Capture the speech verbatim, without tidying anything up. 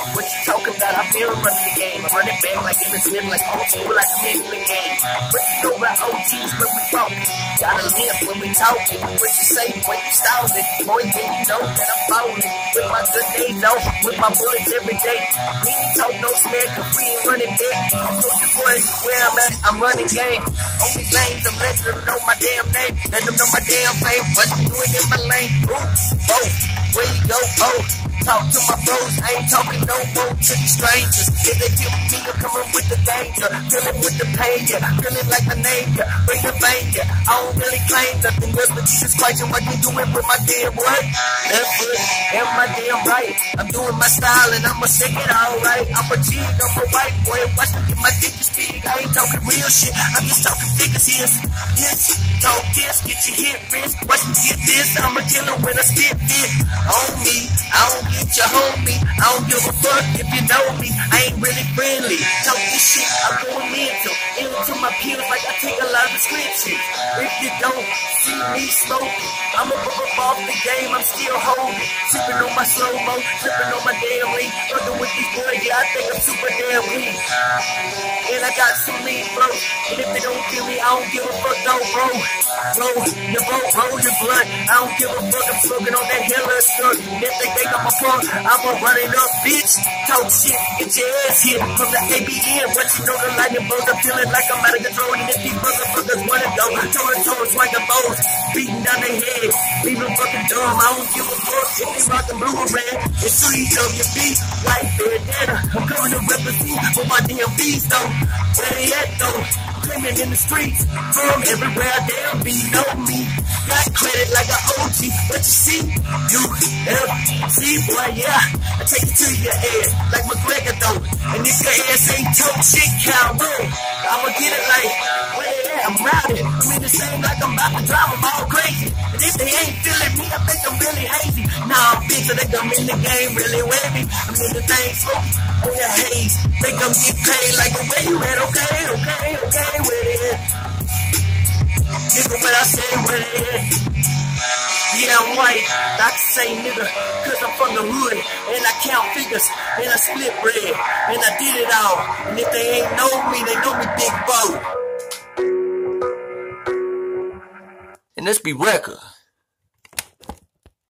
What you talking about? I've been running the game. I run it back like in the slip, like old school, like I'm in the game. What you know about O Gs when we talk? Gotta live when we talking. What you say when you stalling? Boy, then you know that I'm falling. With my good days off, with my bullets every day. We ain't talk no smack, cause we ain't running back. I'm looking for it, where I'm at, I'm running game. Only lanes, I'm letting them know my damn name. Let them know my damn fame. What you doing in my lane? Ooh, oh, where you go? Oh, talk to my bros. I ain't talking no more to the strangers. If they give me, I'm coming with the danger. Feeling with the pain, yeah. Feeling like my name, yeah. Bring the vein, yeah. I don't really claim nothing else but Jesus Christ and what you doing with my damn what? Left foot and my damn right. I'm doing my style and I'ma shake it all right. I'm a G, I'm a white boy. Watch me get my dick to speak. I ain't talking real shit. I'm just talking figures here. Yes, talk this, get your hit wrist. Watch me get this. I'm a killer when I spit it on me. I don't get your homie. I don't give a fuck if you know me. I ain't really friendly. Talk this shit, I'm going mental. Into my pills like I take a lot of prescriptions. If you don't see me smoking, I'ma bump off the game. I'm still holding. Sipping on my slow-mo, tripping on my damn lean. Working with these boys, yeah, I think I'm super damn weak. And I got some lean flow. And if they don't feel me, I don't give a fuck, though, bro. Bro, your bro, roll your blood. I don't give a fuck, I'm smoking on that hella stuff. And if they think I'm a punk, I'ma run it up, bitch. Talk shit, get your ass hit from the A B N. What you know, the lightning bolt, I'm feeling like I'm out of control. And if these motherfuckers wanna go, toe to toe, swinging bows, beating down their head, leave them fucking dumb. I don't give a fuck if they rockin' blue or red. It's three W B, white bandana. I'm coming to represent for my damn beats, though. Where they at, though? Screaming in the streets, from everywhere, damn be know me. Got credit like an O G, but you see, you F C, boy, yeah. I take it to your ass, like McGregor, though. And if your ass ain't talk shit, cowboy, I'ma get it like, where they at? I'm riding. I'm in the same like I'm about to drive, I'm all crazy. And if they ain't feeling me, I think I'm really hazy. Nah, bitch, I think I'm in the game really wavy. I'm in the thing smoking on your haze. Think I'm get paid like, where you at? Okay, okay, okay, where they at? Nigga, what I say, where they at? Yeah, I'm white, I can say nigga, cause I'm from the hood, and I count figures, and I split bread, and I did it all. And if they ain't know me, they know me Big Bo. And let's be record.